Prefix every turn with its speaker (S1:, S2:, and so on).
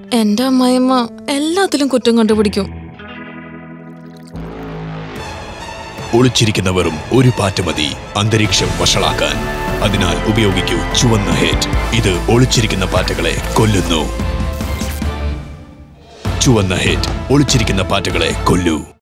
S1: എന്റെ അമ്മായിയമ്മ എല്ലാത്തിലും കുറ്റം കണ്ടുപിടിക്കും.
S2: ഒളിച്ചിരിക്കുന്നവരും ഒരു പാറ്റ മതി അന്തരീക്ഷം വഷളാക്കാൻ. അതിനാൽ ഉപയോഗിക്കൂ ചുവന്ന ഹിറ്റ്. ഇത് ഒളിച്ചിരിക്കുന്ന പാറ്റകളെ കൊല്ലുന്നു. ചുവന്ന ഹിറ്റ് ഒളിച്ചിരിക്കുന്ന പാറ്റകളെ കൊല്ലൂ.